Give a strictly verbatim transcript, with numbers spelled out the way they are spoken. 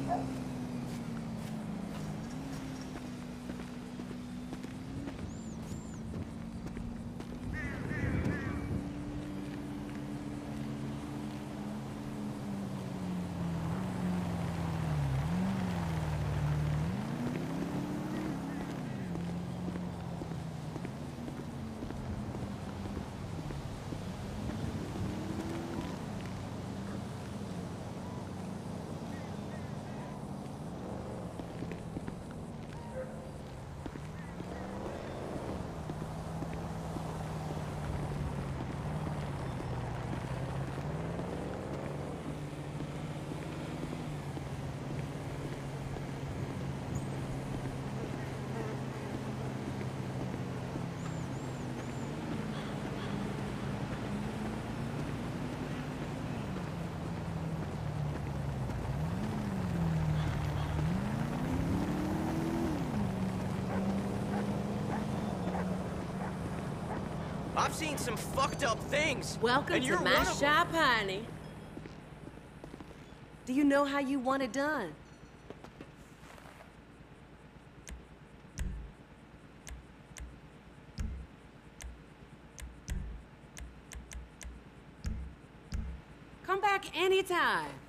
I've seen some fucked up things. Welcome and to you're my one of them. shop, honey. Do you know how you want it done? Come back anytime.